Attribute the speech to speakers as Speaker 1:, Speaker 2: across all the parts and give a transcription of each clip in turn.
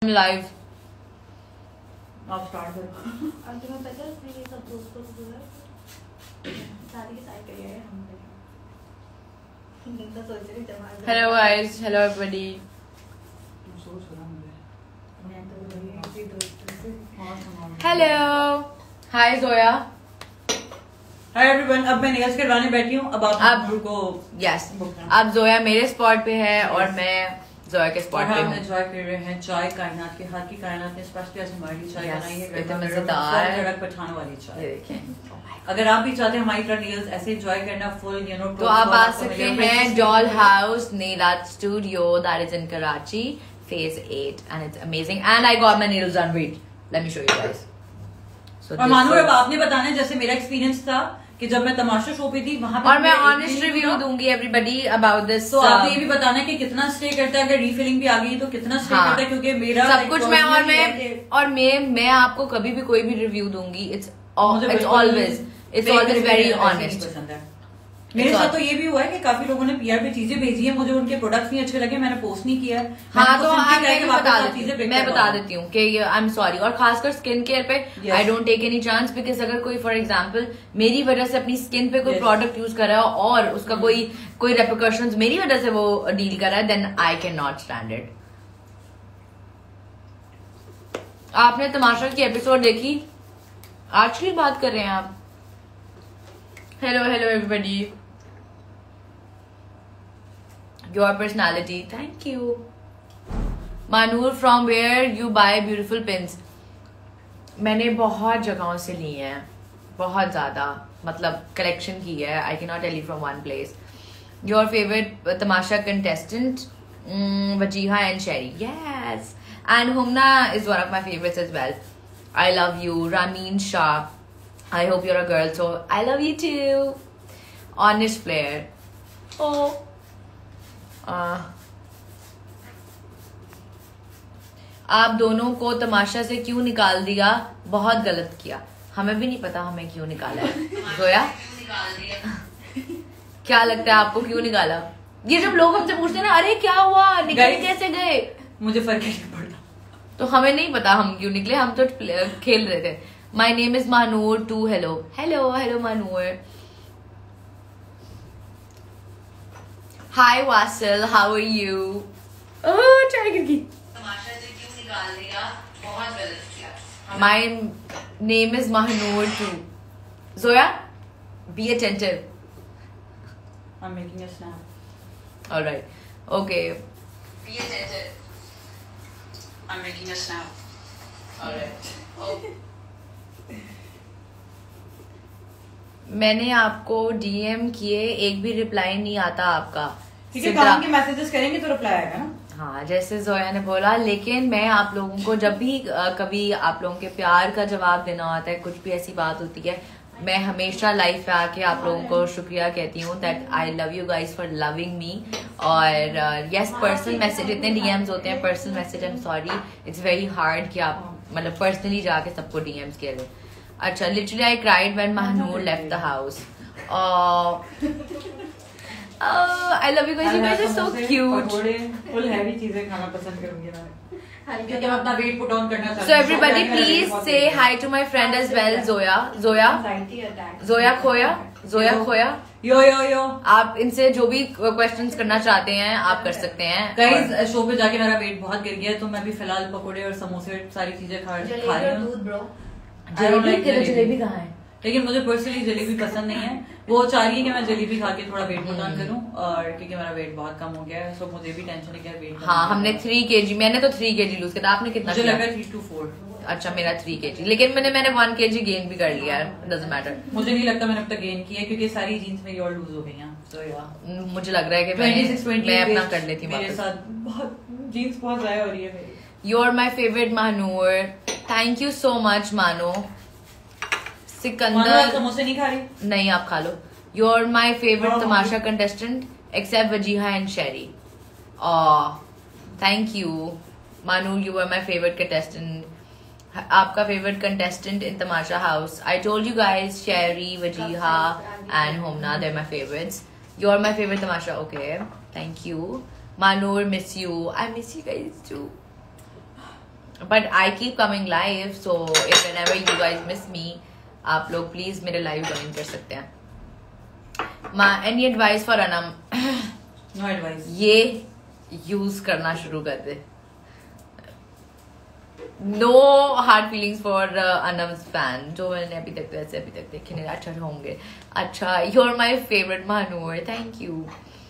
Speaker 1: Live
Speaker 2: आप start करो।
Speaker 3: अब तुम्हें पता है उसने ये सब दोस्तों को बोला शादी की साइड करिए हम तो सोच रही Jamal.
Speaker 1: Hello guys, hello everybody.
Speaker 2: सोच रहा हूँ
Speaker 3: मैं तो वही ऐसी दोस्तों से
Speaker 1: hello, hi Zoya.
Speaker 2: Hi everyone. अब मैं नेल्स करवाने बैठी हूँ। अब आप को
Speaker 1: यस, अब जोया मेरे स्पॉट पे है और मैं जोया के स्पॉट पे
Speaker 2: हम
Speaker 1: हूँ।
Speaker 2: एंजॉय कर रहे हैं चाय कायनात के हाथ की कायनात ने स्पेशली आज हमारी चाय
Speaker 1: Yes,
Speaker 2: बनाई है।
Speaker 1: इतनी
Speaker 2: गर्मा
Speaker 1: मजेदार।
Speaker 2: गर्म झड़क पठाने वाली
Speaker 1: ये
Speaker 2: चाय।
Speaker 1: देखें,
Speaker 2: अगर आप भी चाहते हैं हमारी तरह नेल्स ऐसे एंजॉय करना फुल
Speaker 1: तो आप आ सकते हैं doll house nail art studio that is in Karachi, phase 8 and it's amazing and I got my nails done. Wait, let me show you guys. So
Speaker 2: और मानो अब आपने बताना है जैसे मेरा एक्सपीरियंस था कि जब मैं तमाशा शो पे थी वहां पे
Speaker 1: और मैं ऑनेस्ट रिव्यू दूंगी एवरीबॉडी अबाउट दिस।
Speaker 2: तो आपने ये भी बताना है कि कितना स्टे करता है, अगर रीफिलिंग भी आ गई तो कितना स्टे
Speaker 1: हाँ,
Speaker 2: करता है, क्योंकि मेरा
Speaker 1: सब कुछ मैं आपको कभी भी कोई भी रिव्यू दूंगी। It's always very honest.
Speaker 2: मेरे साथ तो ये भी हुआ है कि काफी लोगों ने पीआर पे चीजें भेजी है, मुझे उनके प्रोडक्ट्स नहीं अच्छे लगे, मैंने पोस्ट नहीं किया है।
Speaker 1: हाँ, तो मैं
Speaker 2: मैं
Speaker 1: बता देती हूँ कि आई एम सॉरी। और खासकर स्किन केयर पे I don't take any chance, because अगर कोई फॉर एग्जांपल मेरी वजह से अपनी स्किन पे कोई प्रोडक्ट यूज कर रहा है और उसका कोई रेपरकशंस मेरी वजह से वो डील कर रहा है, then I can not stand it. आपने तमाशा की एपिसोड देखी? आज की बात कर रहे हैं आप? Hello hello everybody. Your personality, thank you. Manur, from where you buy beautiful pins? मैंने बहुत जगहों से ली हैं, बहुत ज्यादा, मतलब कलेक्शन की है। I cannot tell you from one place. Your favorite Tamasha contestant? Wajiha and Sherry. Yes. And Humna is one of my favorites as well. I love you. Ramin Shah. I hope you're a girl, so I love you too. Honest player. Oh. आप दोनों को तमाशा से क्यों निकाल दिया? बहुत गलत किया। हमें भी नहीं पता हमें क्यों निकाला है। जोया, क्या लगता है आपको क्यों निकाला? ये जब लोग हमसे पूछते हैं ना, अरे क्या हुआ, निकल कैसे गए,
Speaker 2: मुझे फर्क नहीं पड़ता।
Speaker 1: तो हमें नहीं पता हम क्यों निकले, हम तो खेल रहे थे। My name is Mahnoor too. Hello hello hello Mahnoor. Hi Wasil, how are you? Oh, tiger की। तमाशा से क्यों निकाल दिया? बहुत गलत किया। My name is Mahanur too. Zoya, be attentive.
Speaker 2: I'm making a snap.
Speaker 1: All right. Okay.
Speaker 2: Be attentive. I'm making a snap.
Speaker 1: All right. Oh. मैंने आपको डीएम किए, एक भी रिप्लाई नहीं आता आपका।
Speaker 2: ठीक है, काम के मैसेजेस करेंगे तो रिप्लाई आएगा ना।
Speaker 1: हाँ, जैसे जोया ने बोला, लेकिन मैं आप लोगों को जब भी कभी आप लोगों के प्यार का जवाब देना होता है, कुछ भी ऐसी बात होती है, मैं हमेशा लाइव पे आके आप लोगों को शुक्रिया कहती हूँ that I love you guys for loving me. और यस, पर्सनल मैसेज, इतने डीएम्स होते हैं personal message, I am sorry, it's very hard कि आप मतलब पर्सनली जाके सबको डीएम्स किया जाए। अच्छा, literally I cried when Mahnoor left the house. I love you guys. You guys are so cute.
Speaker 2: Full heavy चीजें खाना पसंद करूंगी मैं, क्योंकि मैं अपना वेट पुट ऑन करना चाहती हूँ।
Speaker 1: So everybody, please say hi to my friend as well, Zoya. Zoya खोया।
Speaker 2: यो यो यो।
Speaker 1: आप इनसे जो भी क्वेश्चंस करना चाहते हैं आप कर सकते हैं।
Speaker 2: गाइस, शो पे जाके मेरा वेट बहुत गिर गया है, तो मैं भी फिलहाल पकोड़े और समोसे सारी चीजें खा रही हूँ।
Speaker 1: जलेबी कहाँ है?
Speaker 2: लेकिन मुझे पर्सनली जलेबी पसंद नहीं है। वो चाह रही है कि मैं जलेबी खा के थोड़ा वेट पुट ऑन करूं, और क्योंकि मेरा वेट बहुत कम हो गया है, सो मुझे भी टेंशन है कि वेट।
Speaker 1: हाँ, हमने 3 kg, मैंने तो 3 kg लूज किया था। आपने कितना?
Speaker 2: मुझे लगा 3 to 4।
Speaker 1: अच्छा, मेरा 3 kg, लेकिन मैंने 1 kg गेन भी कर लिया है। Doesn't matter.
Speaker 2: मुझे नहीं लगता मैंने अब तक गेन किया है, क्योंकि सारी जीन्स मेरी और लूज हो गई हैं। सो या
Speaker 1: मुझे लग रहा है कि
Speaker 2: 26-20
Speaker 1: मैं अपना कर लेती हूँ।
Speaker 2: मेरे साथ बहुत जीन्स बहुत जाया हो रही है मेरी।
Speaker 1: You are my favourite Mahnoor. Thank you so much Mano. Sikandar
Speaker 2: समोसे नहीं खा रही?
Speaker 1: नहीं, आप खा लो। You are my favourite Tamasha contestant except Wajiha and Sherry. Thank you Manu, you are my favourite contestant. आपका favourite contestant in Tamasha house? I told you guys, Sherry, Wajiha and Humna, they are my favourites. You are my favourite Tamasha. Okay, thank you Manur, miss you. I miss you guys too. But I keep coming live, so if whenever you guys miss me, आप लोग please मेरे live join कर सकते हैं. Any advice for Anam?
Speaker 2: No advice.
Speaker 1: ये use करना शुरू कर दे. No hard feelings for Anam's fan. जो मैंने अभी तक देखे नहीं, अच्छा होंगे. अच्छा, you are my favourite Mahnoor, thank you.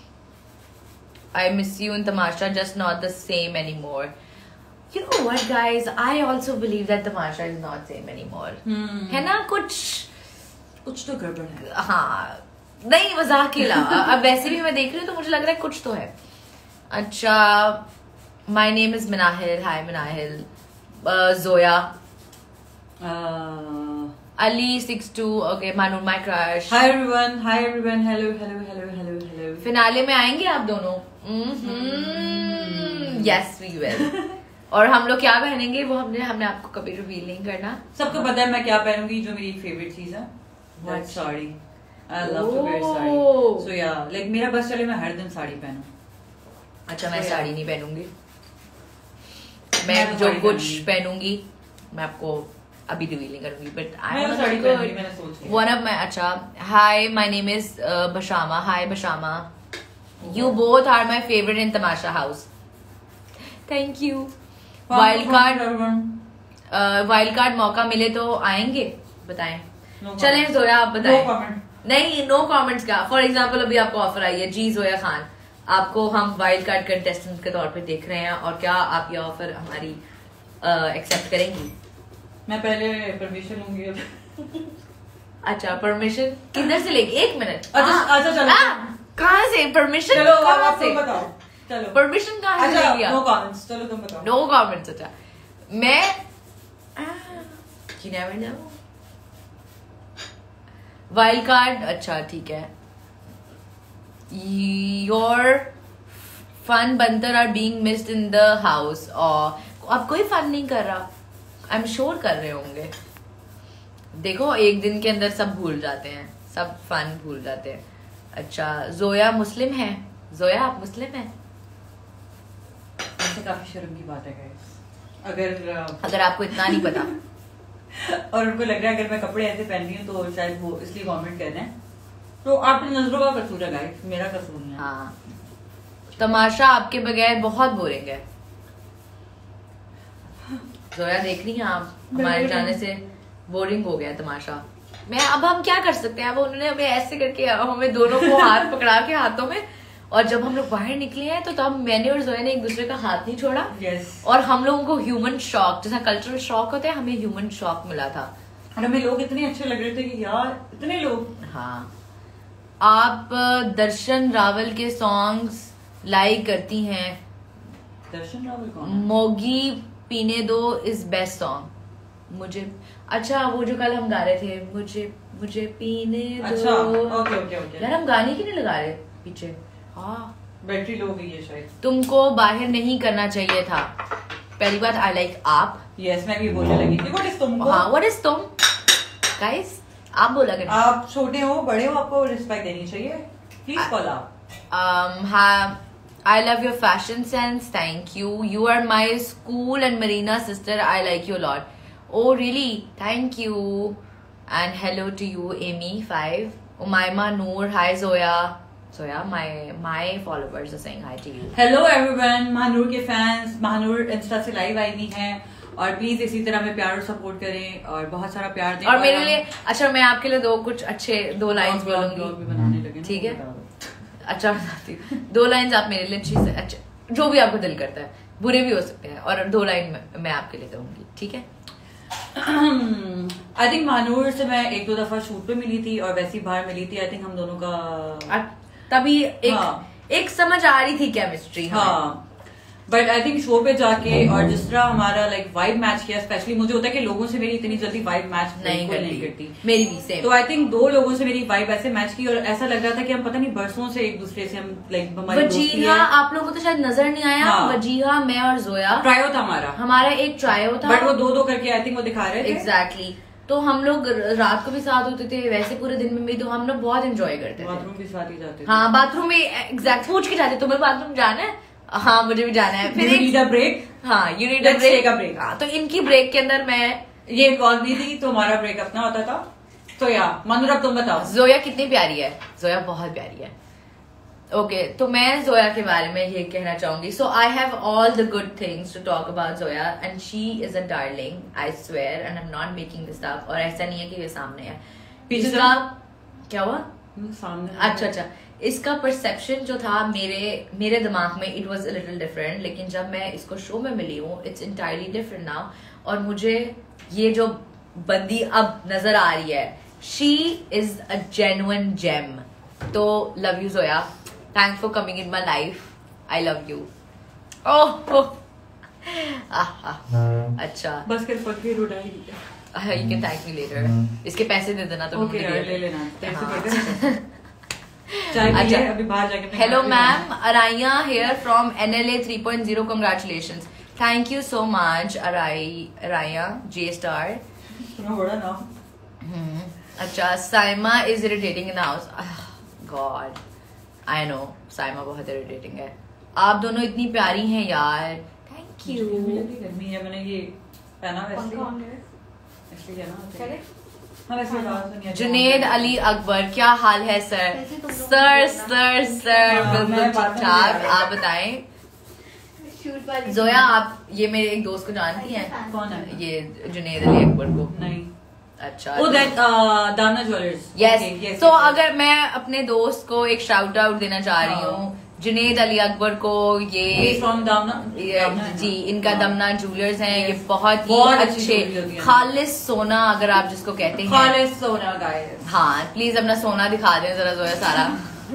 Speaker 1: I miss you in Tamasha, just not the same anymore. You know what, guys? I also believe that Tamasha is not same anymore. है ना, कुछ
Speaker 2: तो गड़बड़ है.
Speaker 1: हाँ, नहीं, मजाक के अलावा अब वैसे भी मैं देख रही हूँ तो मुझे लग रहा है कुछ तो है. अच्छा, my name is Minahil. Hi Minahil. Zoya. Ali62. Okay, Manu, my crush.
Speaker 2: Hi everyone. Hello.
Speaker 1: Finale में आएंगे आप दोनों? Yes, we will. और हम लोग क्या पहनेंगे वो हमने आपको कभी रिवील नहीं करना.
Speaker 2: सबको पता है मैं क्या पहनूंगी, जो मेरी फेवरेट चीज है, white sari. I love to wear sari. So yeah, like मेरा बस चले मैं हर दिन साड़ी पहनूं.
Speaker 1: अच्छा, मैं साड़ी नहीं पहनूंगी. मैं जो कुछ पहनूंगी मैं आपको अभी रिवील नहीं करूंगी, but I one of my. अच्छा, hi, my name is Bashama. Hi Bashama, you both are my favourite in Tamasha house. Thank you. Wild card मौका मिले तो आएंगे, बताएं. चलें जोया, आप बताएं. नहीं, नो कमेंट्स का. फॉर एग्जाम्पल अभी आपको ऑफर आई है, जी जोया खान, आपको हम वाइल्ड कार्ड कंटेस्टेंट के तौर पे देख रहे हैं, और क्या आप ये ऑफर हमारी एक्सेप्ट करेंगी?
Speaker 2: मैं पहले परमिशन लूंगी.
Speaker 1: अच्छा, परमिशन किधर से लेगी? 1 मिनट.
Speaker 2: अच्छा चलो.
Speaker 1: कहाँ से परमिशन?
Speaker 2: चलो आप तुम बताओ. चलो
Speaker 1: परमिशन कहाँ से लेगी?
Speaker 2: No comments. चलो तुम बताओ.
Speaker 1: No comments. अच्छा, मैं you never know. Wild card. अच्छा ठीक है. Your fun banter are being missed in the house. और अब कोई फन नहीं कर रहा. आई एम श्योर कर रहे होंगे. देखो, एक दिन के अंदर सब भूल जाते हैं, सब फन भूल जाते हैं. अच्छा, जोया मुस्लिम है. जोया, आप मुस्लिम हैं?
Speaker 2: ऐसे काफी शर्म की बात है गाइस.
Speaker 1: अगर आपको इतना नहीं पता
Speaker 2: और उनको लग रहा है अगर मैं कपड़े ऐसे पहन रही हूँ तो शायद वो इसलिए कमेंट कर रहे हैं, तो आपकी नजरों का कसूर है गाइस, मेरा कसूर नहीं है.
Speaker 1: हाँ, तमाशा आपके बगैर बहुत बोरिंग है. जोया, देख रही हैं आप, हमारे जाने से बोरिंग हो गया तमाशा. अब हम क्या कर सकते हैं? अब उन्होंने हमें ऐसे करके हमें दोनों को हाथ पकड़ा के हाथों में, और जब हम लोग बाहर निकले हैं तो तब मैंने और जोया ने एक दूसरे का हाथ नहीं छोड़ा. और हम लोगों को ह्यूमन शॉक, जैसा कल्चरल शॉक होता है, हमें ह्यूमन शॉक मिला था.
Speaker 2: और हमें लोग इतने अच्छे लग रहे थे कि यार इतने लोग.
Speaker 1: हाँ, आप दर्शन रावल के सॉन्ग्स लाइक करती हैं?
Speaker 2: दर्शन रावल कौन है?
Speaker 1: मोगी पीने दो इज बेस्ट सॉन्ग. मुझे, अच्छा, वो जो कल हम गा रहे थे, मुझे पीने दो.
Speaker 2: अच्छा, ओके.
Speaker 1: यार, हम गाने क्यों नहीं लगा रहे पीछे? हाँ,
Speaker 2: बैटरी लो गई है शायद.
Speaker 1: तुमको बाहर नहीं करना चाहिए था. पहली बात, आई लाइक आप.
Speaker 2: यस, मैं भी बोलने लगी थी. व्हाट इज तुमको?
Speaker 1: हाँ, व्हाट इज तुम? गाइस, आप बोला करें.
Speaker 2: आप छोटे हो, बड़े हो, आपको रिस्पेक्ट देनी चाहिए. Please call out.
Speaker 1: हाँ, I love your fashion sense. Thank you. You are my school and Marina sister. I like you a lot. Oh, really? Thank you. And hello to you, Amy5. Umaima Noor. Hi, Zoya. Zoya, my followers are saying hi to you.
Speaker 2: Hello everyone. Mahnoor के fans, Mahnoor insta से live आई हुई हैं, और please इसी तरह में प्यार और सपोर्ट करें और बहुत सारा प्यार दें.
Speaker 1: और मेरे लिए, अच्छा, मैं आपके लिए कुछ अच्छे 2 लाइन्स बोलूंगी.
Speaker 2: बनाने लगे.
Speaker 1: ठीक है. अच्छा, बताती हूँ. 2 लाइन्स आप मेरे लिए अच्छी से, अच्छा, जो भी आपको दिल करता है, बुरे भी हो सकते हैं, और 2 लाइन मैं आपके लिए कहूंगी. ठीक है.
Speaker 2: आई थिंक महानूर से मैं 1-2 दफा शूट पे मिली थी और वैसे ही बाहर मिली थी. आई थिंक हम दोनों का
Speaker 1: तभी एक समझ आ रही थी केमिस्ट्री.
Speaker 2: हाँ, बट आई थिंक शो पे जाके और जिस तरह हमारा लाइक वाइब मैच किया, स्पेशली मुझे होता है कि लोगों से मेरी इतनी जल्दी वाइब मैच नहीं करती.
Speaker 1: मेरी भी सेम.
Speaker 2: तो आई थिंक 2 लोगों से मेरी वाइब ऐसे मैच की, और ऐसा लग रहा था कि हम पता नहीं बरसों से एक दूसरे से हम लाइक हमारी दोस्ती है.
Speaker 1: आप लोगों को तो शायद नजर नहीं आया. हाँ. वजीहा, मैं और जोया,
Speaker 2: ट्रायो था हमारा
Speaker 1: एक ट्रायो था,
Speaker 2: बट वो 2-2 करके आई थिंक वो दिखा रहे थे.
Speaker 1: एग्जैक्टली. तो हम लोग रात को भी साथ होते थे, वैसे पूरे दिन में भी. तो हम लोग बहुत एंजॉय करते थे.
Speaker 2: बाथरूम भी साथ ही जाते थे.
Speaker 1: हाँ, बाथरूम में एग्जैक्ट पूछ के जाते, तुम्हें बाथरूम जाना है? हाँ मुझे भी जाना है। फिर
Speaker 2: नीड अ ब्रेक।
Speaker 1: हाँ यू नीड अ ब्रेक।
Speaker 2: हाँ
Speaker 1: तो इनकी ब्रेक के अंदर मैं
Speaker 2: ये इन्वॉल्व नहीं थी तो हमारा ब्रेक अपना होता था। तो मानूर अब तुम बताओ।
Speaker 1: जोया कितनी प्यारी है, जोया बहुत प्यारी है। ओके तो मैं जोया के बारे में ये कहना चाहूंगी। So I have all the good things to talk about Zoya and she is a darling, I swear and I am not making this up. और ऐसा नहीं है कि ये सामने है, इसका क्या हुआ
Speaker 2: सामने।
Speaker 1: अच्छा, इसका परसेप्शन जो था मेरे दिमाग में it was a little different, लेकिन जब मैं इसको शो में मिली हूँ इट्स इंटायरली डिफरेंट नाउ। और मुझे ये जो बंदी अब नजर आ रही है, she is a genuine gem. तो love you Zoya, thanks for coming in my life, I love you. Oh अच्छा
Speaker 2: बस कर फकी रुडाई।
Speaker 1: You can thank me later. इसके पैसे दे देना तो
Speaker 2: ले लेना।
Speaker 1: अच्छा
Speaker 2: अभी बाहर जाके।
Speaker 1: Hello ma'am, Araiya here from NLA 3.0, congratulations. Thank you so much Araiya J star. अच्छा Saima is irritating in the house. God I know Saima बहुत इरिटेटिंग है। आप दोनों इतनी प्यारी हैं यार, थैंक यू।
Speaker 2: गर्मी है, मैंने ये पहना इसलिए ना।
Speaker 1: जुनेद अली अकबर, क्या हाल है सर? सर बिल्कुल ठीक ठाक, आप बताएं। जोया आप ये मेरे एक दोस्त को जानती हैं?
Speaker 2: कौन है
Speaker 1: ये जुनेद अली अकबर को?
Speaker 2: नहीं।
Speaker 1: अच्छा
Speaker 2: दामना ज्वेलर्स।
Speaker 1: यस। तो अगर मैं अपने दोस्त को एक शाउट आउट देना चाह रही हूँ, जुनेद अली अकबर को, ये
Speaker 2: फ्रॉम दामना
Speaker 1: जी, इनका दमना ज्वेलर्स हैं। ये बहुत ही अच्छे खालिस सोना, अगर आप जिसको कहते हैं
Speaker 2: खालिस सोना गाइस।
Speaker 1: हाँ प्लीज अपना सोना दिखा दें जरा जोया सारा।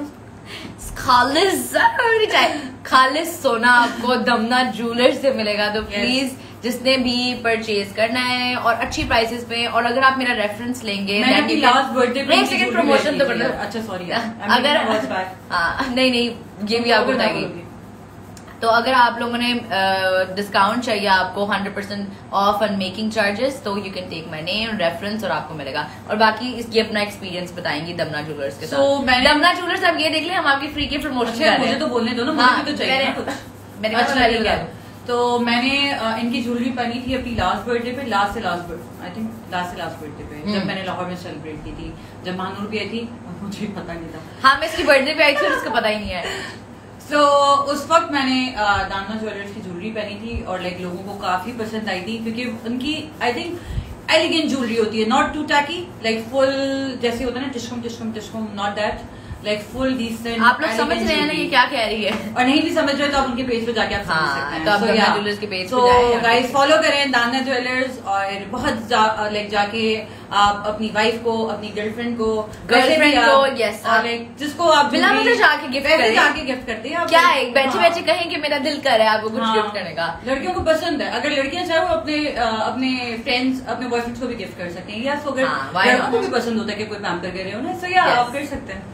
Speaker 1: खालिस सोना आपको दमना ज्वेलर्स से मिलेगा। तो प्लीज जिसने भी परचेज करना है और अच्छी प्राइसेस पे, और अगर आप मेरा रेफरेंस लेंगे
Speaker 2: लास्ट बर्थडे पे
Speaker 1: एक सेकंड प्रमोशन तो करना।
Speaker 2: अच्छा सॉरी
Speaker 1: अगर हाँ नहीं ये भी आपको बताएगी। तो अगर आप लोगों ने डिस्काउंट चाहिए आपको 100% ऑफ ऑन मेकिंग चार्जेस, तो you can take my name reference और आपको मिलेगा। और बाकी इसकी अपना एक्सपीरियंस बताएंगी दमना ज्वेलर्स के साथ। दमना ज्वेलर्स आप ये देख लें, हम आपकी फ्री के प्रमोशन कर रहे हैं।
Speaker 2: मुझे तो बोलने दो ना, मुझे तो चाहिए कुछ।
Speaker 1: मैंने
Speaker 2: तो मैंने इनकी ज्वेलरी पहनी थी अपनी लास्ट बर्थडे पे, लास्ट से लास्ट बर्थडे पे, जब मैंने लाहौर में सेलिब्रेट की थी, जब महानूर भी आई थी, मुझे पता नहीं था।
Speaker 1: हाँ मैं इसकी बर्थडे पे आई थी, उसको पता ही नहीं है।
Speaker 2: So, उस वक्त मैंने दामना ज्वेलर्स की ज्वेलरी पहनी थी और लाइक लोगों को काफी पसंद आई थी, क्योंकि उनकी आई थिंक एलिगेंट ज्वेलरी होती है, not too tacky, like full जैसे होता है ना टिशकुम, not that, like full decent.
Speaker 1: आप लोग समझ रहे हैं ना ये क्या कह रही है?
Speaker 2: और नहीं भी समझ रहे तो आप उनके पेज पे जाके आप समझ सकते हैं।
Speaker 1: तो आप दामना ज्वेलर्स के पेज पे जाएं,
Speaker 2: गाइस फॉलो करें दामना ज्वेलर्स, और बहुत लाइक जाके आप अपनी वाइफ को, अपनी गर्लफ्रेंड को,
Speaker 1: यस,
Speaker 2: लाइक जिसको आप
Speaker 1: बिना मुझे जाके
Speaker 2: गिफ्ट करते हैं।
Speaker 1: क्या है बैठे कहें कि मेरा दिल कर रहा है आपको कुछ गिफ्ट करने का।
Speaker 2: लड़कियों को पसंद है, अगर लड़कियां चाहे वो अपने फ्रेंड्स, अपने बॉयफ्रेंड्स को भी गिफ्ट कर सकते हैं, या तो अगर लड़कों को भी पसंद होता है कि कोई पैम्पर कर रहे हो ना, सो आप कर सकते हैं।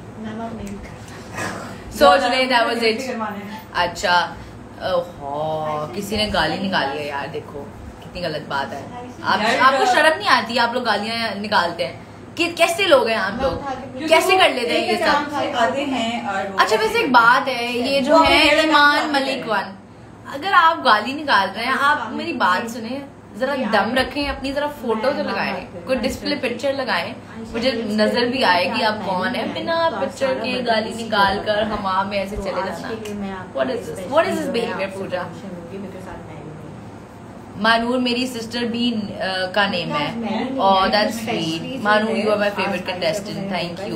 Speaker 1: So today that was it. अच्छा किसी ने गाली निकाली है यार, देखो कितनी गलत बात है। आपको शर्म नहीं आती? आप लोग गालियां निकालते हैं कि कैसे लोग हैं आप लोग, कैसे कर लेते हैं ये सब? अच्छा वैसे एक बात है, ये जो है ईमान मलिक वन, अगर आप गाली निकाल रहे हैं, आप मेरी बात सुने, जरा दम रखें, अपनी जरा फोटो तो लगाएं, कोई डिस्प्ले पिक्चर लगाएं, मुझे नजर भी आए कि आप कौन है। बिना पिक्चर के गाली निकाल कर हवा में ऐसे चले जाना, what is this behaviour Pooja? Mahnoor मेरी सिस्टर भी का नेम है। Oh that's sweet. Mahnoor you are my favourite contestant, thank you.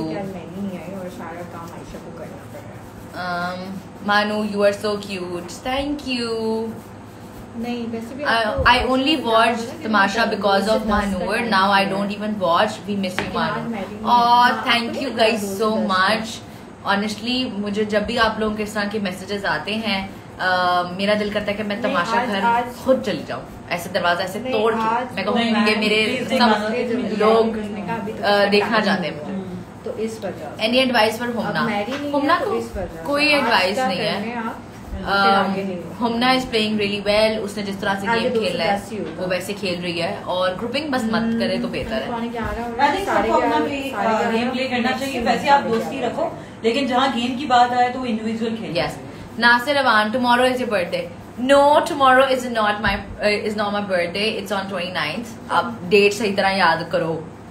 Speaker 1: Manu you are so cute, thank you. I only watched Tamasha because of Mahanur. Now I don't even watch. We miss you, Manu. Oh, thank you guys so much. Honestly, मुझे जब भी आप लोगों के इस तरह के messages आते हैं, मेरा दिल करता है कि मैं तमाशा घर खुद चली जाऊँ, ऐसे दरवाजा ऐसे तोड़ के मैं कहूँ कि मेरे सब लोग देखना चाहते हैं मुझे।
Speaker 3: तो इस वजह
Speaker 1: एनी एडवाइस फॉर हुमना को कोई एडवाइस नहीं है। Humna is playing really well. उसने जिस तरह से गेम खेलना है वो वैसे खेल रही है, और ग्रुपिंग बस मत करे तो बेहतर है।
Speaker 2: गेम प्ले करना चाहिए, वैसे आप दोस्ती रखो, लेकिन जहाँ गेम की बात आए तो इंडिविजुअल खेल।
Speaker 1: Yes Nasir Awan, tomorrow is your birthday. No, tomorrow is not my birthday. It's on 29th. आप डेट सही तरह याद करो.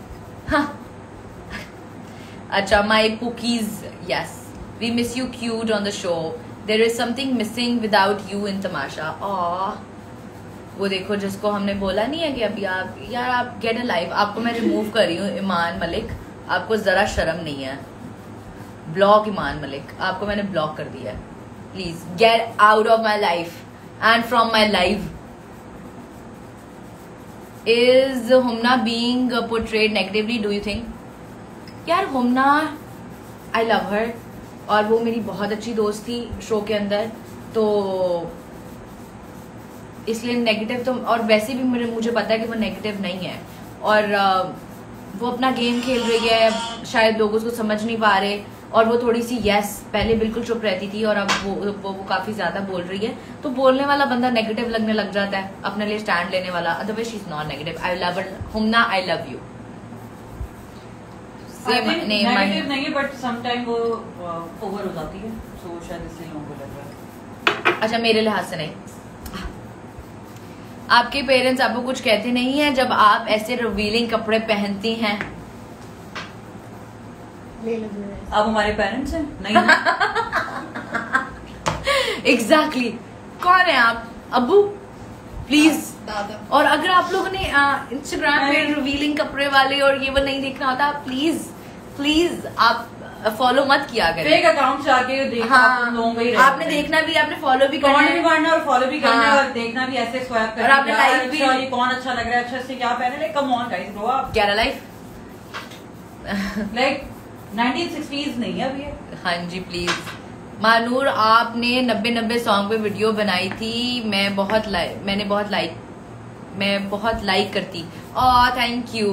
Speaker 1: अच्छा, my Pookies, yes. We miss you cute on the show. There is something missing without you in Tamasha. Aww. वो देखो जिसको हमने बोला नहीं है कि अभी आप यार आप गेट अ लाइफ. आपको मैं रिमूव कर रही हूँ ईमान मलिक. आपको जरा शर्म नहीं है. ब्लॉक ईमान मलिक. आपको मैंने ब्लॉक कर दिया है. Please get out of my life and from my life. Is Humna being portrayed negatively do you think? यार हुमना, आई लव हर और वो मेरी बहुत अच्छी दोस्त थी शो के अंदर, तो इसलिए नेगेटिव तो, और वैसे भी मुझे पता है कि वो नेगेटिव नहीं है और वो अपना गेम खेल रही है. शायद लोग उसको समझ नहीं पा रहे और वो थोड़ी सी पहले बिल्कुल चुप रहती थी और अब वो काफी ज्यादा बोल रही है. तो बोलने वाला बंदा नेगेटिव लगने लग जाता है, अपने लिए स्टैंड लेने वाला. Otherwise she is not negative. I love her Humna, I love you.
Speaker 2: Negative नहीं है बट समटाइम वो ओवर हो जाती है, सो शायद इसलिए लोगों को लग रहा है.
Speaker 1: अच्छा, मेरे लिहाज से नहीं. आपके पेरेंट्स आपको कुछ कहते नहीं है जब आप ऐसे रिवीलिंग कपड़े पहनती हैं?
Speaker 2: आप हमारे पेरेंट्स हैं? नहीं.
Speaker 1: एग्जैक्टली. कौन है आप? अब्बू प्लीज. और अगर आप लोगों ने इंस्टाग्राम पे रिवीलिंग कपड़े वाले और ये वो नहीं देखना होता, प्लीज आप फॉलो मत किया करें.
Speaker 2: फेक अकाउंट से आके देखना. हाँ,
Speaker 1: आपने देखना भी, आपने फॉलो भी करना
Speaker 2: है और फॉलो भी करना है और देखना भी ऐसे स्वैप करना.
Speaker 1: और आपने लाइक भी.
Speaker 2: ये कौन अच्छा लग रहा है, अच्छा से क्या पहने. Like come on guys, grow up.
Speaker 1: क्या लाइफ
Speaker 2: लाइक 1960s नहीं है अभी.
Speaker 1: हाँ जी प्लीज. मानूर, आपने 90 सॉन्ग पे वीडियो बनाई थी. मैं बहुत लाइक करती. Oh thank you.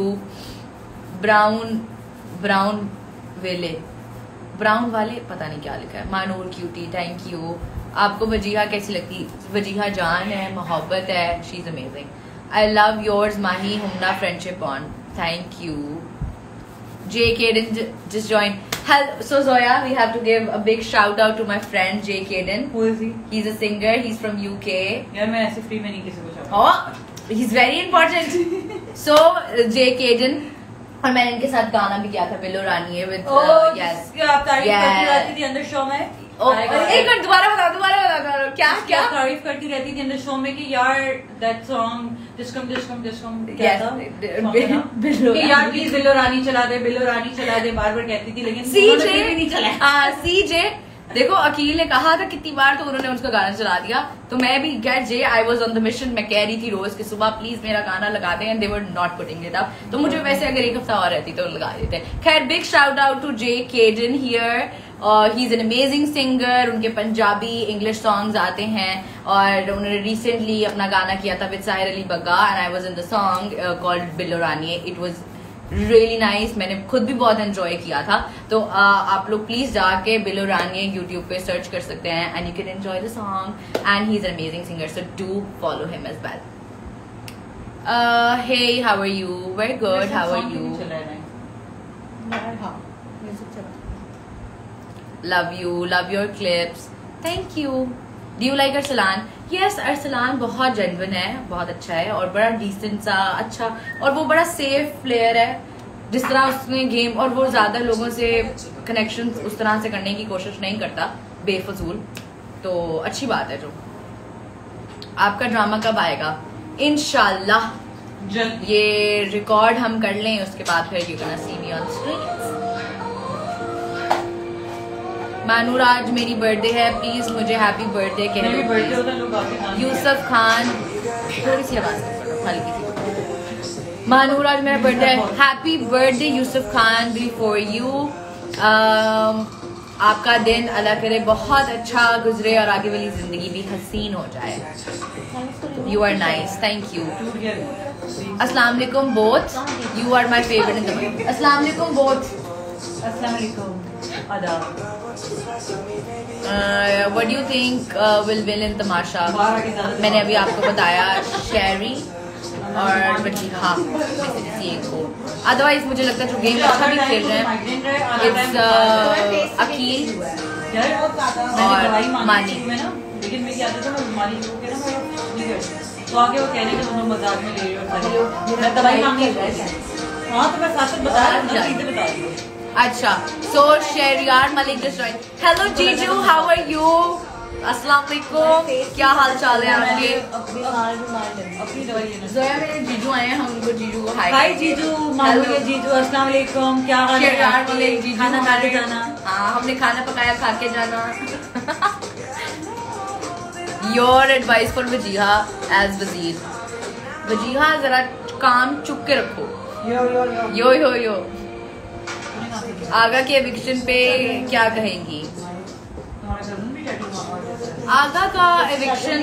Speaker 1: ब्राउन वाले पता नहीं क्या लिखा है. Mahnoor cutie, thank you. आपको वजीहा कैसी लगती? वजीहा जान है, मोहब्बत है. She is amazing. I love yours Mahi Humna friendship bond. Thank you. J. Kaden just joined. So Zoya, we have to give a big shout out to my friend J. Kaden.
Speaker 2: Who is he?
Speaker 1: He's a singer. He's from UK.
Speaker 2: यार मैं ऐसे free में नहीं किसी को shout.
Speaker 1: Oh, he's very important. So J. Kaden, और मैंने इनके साथ गाना भी किया था बिल्लो रानी है with
Speaker 2: yes. आप तारीफ करती रहती थी अंदर शो में.
Speaker 1: एक मिनट, दोबारा बता. क्या
Speaker 2: तारीफ करती रहती थी अंदर शो में कि यार that song डिस्कम क्या था कि यार प्लीज बिल्लो रानी चला दे बार कहती थी, लेकिन
Speaker 1: सीजे भी नहीं चला. सीजे देखो, अकील ने कहा था कितनी बार तो उन्होंने उसका गाना चला दिया. तो मैं भी get J I was on the mission. मैं कह रही थी रोज की सुबह प्लीज मेरा गाना लगा दें and they were not putting it up. तो मुझे वैसे अगर एक हफ्ता और रहती तो लगा देते. खैर, big shout out to J Kaden here. He is an amazing singer. उनके पंजाबी इंग्लिश सॉन्ग्स आते हैं और उन्होंने रिसेंटली अपना गाना किया था with Sahir Ali Bagga and I was in the song called Billo Rani. It was really nice. मैंने खुद भी बहुत एंजॉय किया था. तो आप लोग प्लीज जाके बिल्लो रानी यूट्यूब पे सर्च कर सकते हैं and you can enjoy the song and he is an amazing singer. So do follow him as well. Hey, how are you? Very good. How are you? love your clips. Thank you. Do you like Arsalan? Yes, Arsalan बहुत genuine है, बहुत अच्छा है और बड़ा decent सा अच्छा, और वो बड़ा सेफ प्लेयर है. जिस तरह उसने गेम, और वो ज्यादा लोगों से कनेक्शन उस तरह से करने की कोशिश नहीं करता बेफजूल. तो अच्छी बात है. जो आपका ड्रामा कब आएगा? इंशाल्लाह ये रिकॉर्ड हम कर लें, उसके बाद फिर you can see me on screen. Mahnoor, आज मेरी बर्थडे है, प्लीज मुझे हैप्पी बर्थडे कह दो. यूसुफ खान, थोड़ी सी आवाज हल्की सी. मानूर, आज मेरा बर्थडे है. Happy birthday Yusuf Khan be for you. आपका दिन अल्लाह करे बहुत अच्छा गुजरे और आगे वाली जिंदगी भी हसीन हो जाए. You are nice. Thank you. अस्सलाम वालेकुम both. You are my favourite in the. अस्सलाम वालेकुम बोथ.
Speaker 2: अस्सलाम वालेकुम.
Speaker 1: What do you think will win in तमाशा? मैंने अभी आपको बताया शेरी और वजीहा एक को. अदरवाइज मुझे लगता है जो गेम अच्छा भी खेल रहे हैं इट्स अकील
Speaker 2: यार मैंने
Speaker 1: और
Speaker 2: दवाई मांगी
Speaker 1: मानी।
Speaker 2: थी मैं ना, लेकिन मैं क्या था मैं बीमारी हो के ना मैं नहीं करती, तो आगे वो कहने के दोनों मजाक में ले रही हो, मैं दवाई मांगने गई थी। हाँ तो मैं साथ बता रही हूँ, सीधे बता रही हूँ।
Speaker 1: अच्छा, so Sheryar Malik just join. Hello जीजू, हाउ आर यू? अस्सलाम वालेकुम, क्या हाल चाल है आपके?
Speaker 2: अपनी दवाई लेना।
Speaker 1: जोया मेरे जीजू आए हैं, हम उनको जीजू को
Speaker 2: हाय जीजू, मामूली जीजू, अस्सलाम वालेकुम, क्या हाल है?
Speaker 1: शेरियार मलिक जीजू,
Speaker 2: खाना खा के जाना।
Speaker 1: हाँ, हमने खाना पकाया, खा के जाना। Your advice for Wajiha as वजीर। वजीहा जरा काम चुप के रखो। यो यो यो आगा के एविक्शन पे क्या कहेंगी? आगा का एविक्शन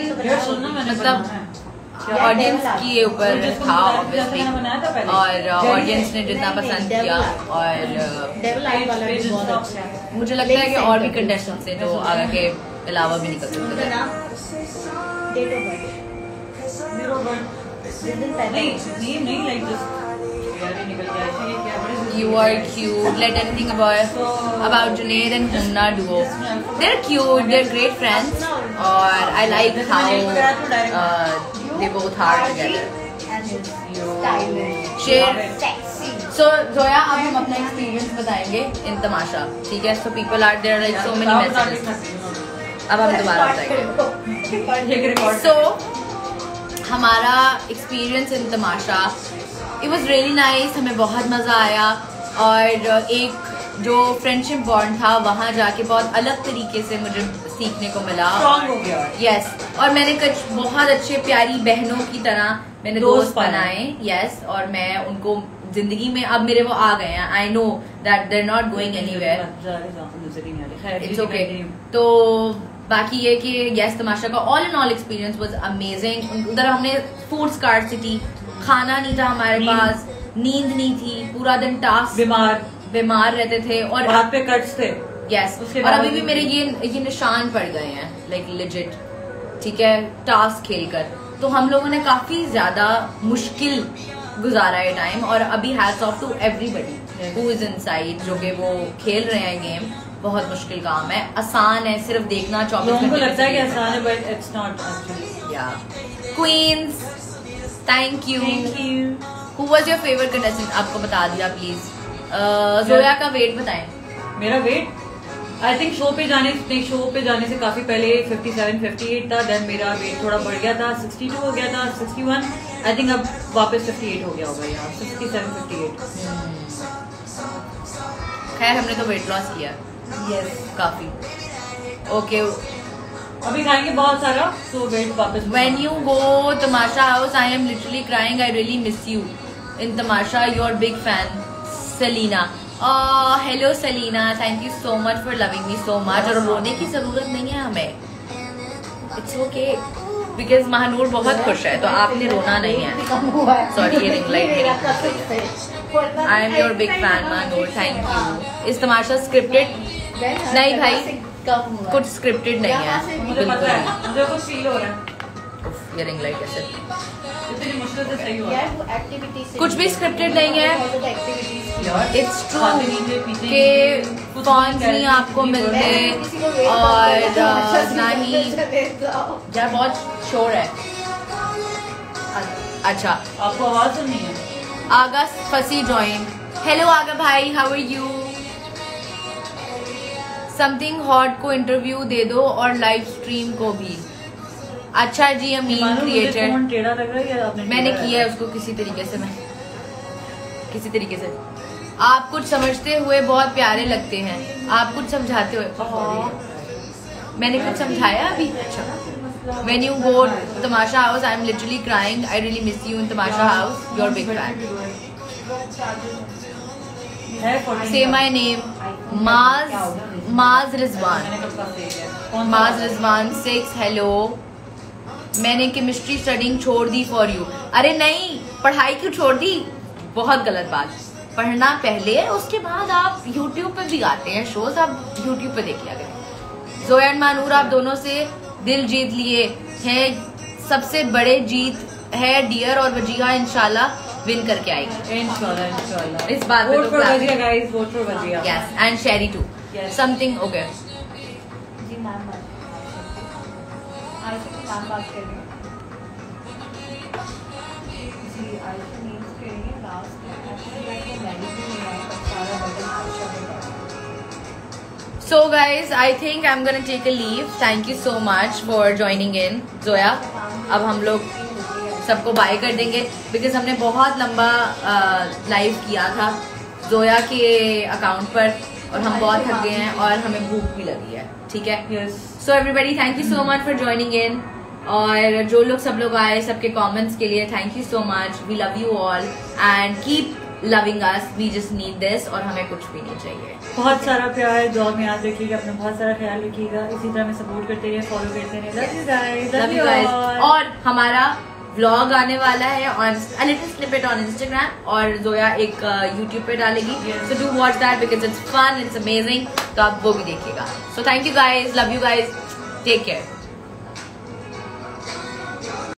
Speaker 1: मतलब ऑडियंस के ऊपर था ऑब्वियसली, और ऑडियंस ने जितना पसंद किया, और मुझे लगता है कि और भी कंटेस्टेंट्स हैं जो आगा के अलावा भी निकल सकते थे। You are cute. Let anything about Junaid and Humna duo. They're cute. They're great friends. और I like how they both are together. Share. So Zoya, अब हम अपना experience बताएंगे in तमाशा, ठीक है? So people are there like so many messages. अब हम दोबारा बताएंगे। So हमारा experience in Tamasha, it was really nice. हमें बहुत मजा आया, और एक जो फ्रेंडशिप बॉन्ड था वहाँ जाके बहुत अलग तरीके से मुझे सीखने को मिला। यस, और मैंने कुछ बहुत अच्छे प्यारी बहनों की तरह मैंने दोस्त बनाए। यस, और मैं उनको जिंदगी में अब मेरे वो आ गए हैं। I know that there not going anywhere, it's okay. तो बाकी ये कि यस, तमाशा का all in all experience was amazing. उधर हमने फूड स्कार्सिटी, खाना नहीं था हमारे पास, नींद नहीं थी, पूरा दिन टास्क बीमार रहते थे, और
Speaker 2: हाथ पे कट्स थे।
Speaker 1: यस, और अभी भी मेरे ये निशान पड़ गए हैं, लाइक लेजिट, ठीक है, टास्क खेलकर। तो हम लोगों ने काफी ज्यादा मुश्किल गुजारा है टाइम, और अभी hats off to everybody who is inside, जो कि वो खेल रहे हैं गेम। बहुत मुश्किल काम है, आसान है सिर्फ देखना। 24 घंटे
Speaker 2: लगता है कि आसान है, but it's not actually.
Speaker 1: Yeah queens, thank you. Who was your favourite contestant? आपको बता दिया प्लीज। जोया का वेट बताएं।
Speaker 2: मेरा वेट आई थिंक शो पे जाने से काफी पहले 57-58 था। देन मेरा वेट थोड़ा बढ़ गया था, 62 हो गया था, 61। आई थिंक अब वापस 58 हो गया होगा यार, 67-58।
Speaker 1: खैर हमने तो वेट लॉस किया।
Speaker 2: यस,
Speaker 1: काफी ओके।
Speaker 2: अभी खाएंगे बहुत सारा, तो वेट वापस।
Speaker 1: When you go Tamasha house, I am literally crying. I really miss you. In Tamasha, you're big fan, Selena. Oh, hello Selena. Thank you so much for loving me so much. और रोने की जरूरत नहीं है हमें. It's okay. Because Mahnoor बहुत खुश है, तो आपने रोना नहीं है. Sorry, ये रिंग लाइट मेरी. I am your big fan, Mahnoor. Thank you. इस तमाशा स्क्रिप्टेड नहीं भाई, कुछ स्क्रिप्टेड नहीं है,
Speaker 2: मुझे पता है, मुझे कुछ फील हो रहा है।
Speaker 1: ये रिंग लाइट कैसे
Speaker 2: इतनी मुश्किल से सही हुआ है।
Speaker 1: कुछ भी स्क्रिप्टेड नहीं है। इट्स ट्रू कि फॉन्स नहीं आपको मिलते, और ना ही यार बहुत शोर है। अच्छा,
Speaker 2: आपको आवाज सुननी है?
Speaker 1: आगा फसी जॉइन। हेलो आगा भाई, how are you? Something hot को इंटरव्यू दे दो, और लाइव स्ट्रीम को भी। अच्छा जी, अमीन क्रिएटर,
Speaker 2: टेढ़ा लग रहा है या आपने
Speaker 1: मैंने किया है उसको किसी तरीके से। आप कुछ समझते हुए बहुत प्यारे लगते हैं, आप कुछ समझाते हुए। मैंने कुछ समझाया अभी? अच्छा। When you go to Tamasha house, I am literally crying. I really miss you in Tamasha house. You're a big fan. Say my name. Maz Rizwan 6. Hello. मैंने केमिस्ट्री स्टडिंग छोड़ दी फॉर यू। अरे नहीं, पढ़ाई क्यों छोड़ दी? बहुत गलत बात। पढ़ना पहले है, उसके बाद आप यूट्यूब पे भी आते हैं शोज, आप यूट्यूब पे देख लिया करें। जोया एंड मानूर, आप दोनों से दिल जीत लिए हैं। सबसे बड़े जीत है डियर, और वजीहा इंशाल्लाह विन करके आएगी
Speaker 2: इंशाल्लाह।
Speaker 1: इस बात में।
Speaker 2: Vote for Wajiha guys, vote for Wajiha.
Speaker 1: Yes, and Sherry too. Something okay.
Speaker 3: काम बात करेंगे जी। आयशा नीड्स करेंगे लास्ट में लाइक मैनिक्योर नहीं आया पर सारा बटन आयशा पे है।
Speaker 1: So guys, I think I'm gonna take a leave. Thank you so much for joining in, Zoya. अब हम लोग सबको बाय कर देंगे बिकॉज हमने बहुत लंबा लाइव किया था जोया के अकाउंट पर और हम बहुत थक गए हैं और हमें भूख भी लगी है, ठीक है। So everybody thank you so much for joining in, और जो लोग सब लोग आए सबके कमेंट्स के लिए thank you so much. We love you all and keep loving us, we just need this, और हमें कुछ भी नहीं चाहिए।
Speaker 2: बहुत सारा प्यार, दुआ में याद रखिएगा, अपना बहुत सारा ख्याल रखिएगा, इसी तरह में सपोर्ट करते रहिए, फॉलो करते रहिए। Love you guys,
Speaker 1: love you guys. और हमारा व्लॉग आने वाला है on a little snippet on instagram, और जोया एक यूट्यूब पे डालेगी, so do watch that because it's fun, it's amazing, तो आप वो भी देखिएगा। So thank you guys, love you guys, take care.